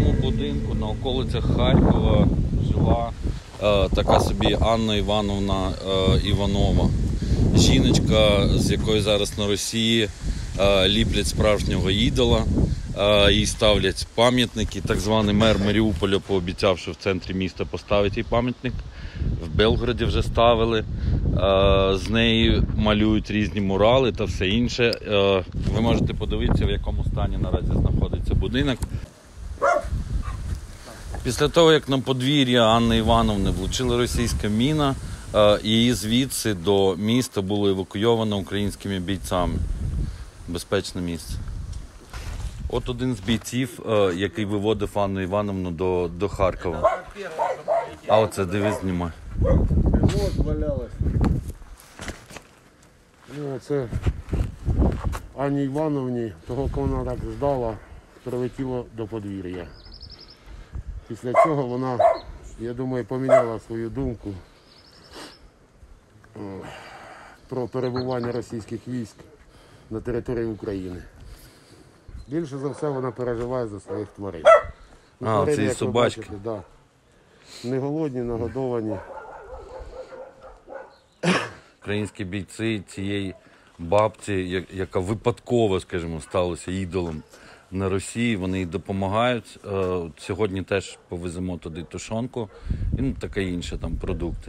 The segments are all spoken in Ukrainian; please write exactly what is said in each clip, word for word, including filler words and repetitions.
цьому будинку на околицях Харкова жила е, така собі Анна Івановна е, Іванова. Жіночка, з якої зараз на Росії е, ліплять справжнього ідола. Е, їй ставлять пам'ятники. Так званий мер Маріуполя пообіцяв, що в центрі міста поставить їй пам'ятник. В Белгороді вже ставили. Е, з неї малюють різні мурали та все інше. Е, ви можете подивитися, в якому стані наразі знаходиться будинок. Після того, як на подвір'я Анни Івановни влучила російська міна, її звідси до міста було евакуйовано українськими бійцями. Безпечне місце. От один з бійців, який виводив Анну Івановну до, до Харкова. А оце, дивись, знімай. От валялось. Ну, це Анні Івановні, того, кого вона так ждала, прилетіло до подвір'я. Після цього вона, я думаю, поміняла свою думку про перебування російських військ на території України. Більше за все вона переживає за своїх тварин. А, тварини, це і собачки. Бачите, да. Не голодні, нагодовані. Українські бійці цієї бабці, яка випадково, скажімо, сталася ідолом на Росії, вони їй допомагають. Сьогодні теж повеземо туди тушонку і ну, таке інше там продукти.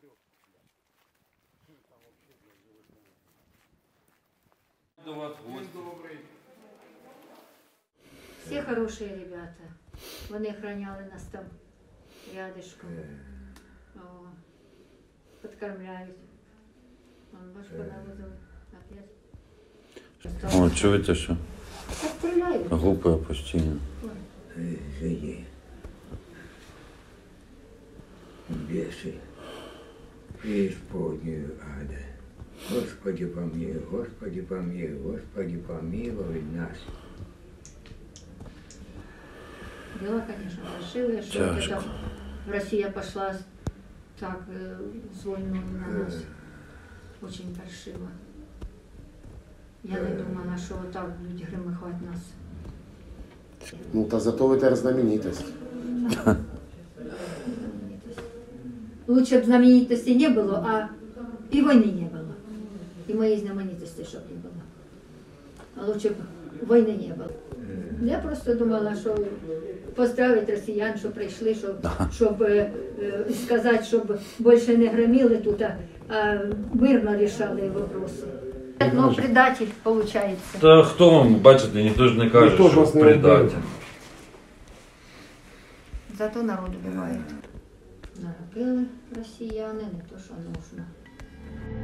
Всі хороші ребята. Вони охороняли нас там рядышком. О, подкормляють. Вон, бачу, понавозили. Опять. О, чуєте, що? Стріляють. Гупає постійно. Живи. Бесы. Преисподнюю ада. Господи помилуй, Господи помилуй, Господи помилуй нас. Дела, конечно, паршивые, что вот это Россия пошла так э, с войной на нас. Очень паршиво. Я не думала, що отак будуть гримихати нас. Ну, та зато ви тепер знаменитость. Лучше б знаменитости не було, а і війни не було. І моєї знаменитості, щоб не було. А лучше б війни не було. Я просто думала, що поздравити росіян, що прийшли, щоб, щоб е, е, сказати, щоб більше не громили тут, а, а мирно рішали вопроси. Ну, предатель, виходить. Та хто вам, бачите, ніхто ж не каже, Ніхто ж що вас не предатель. Зато народ убивает. Наробили росіяни, не то, що нужно.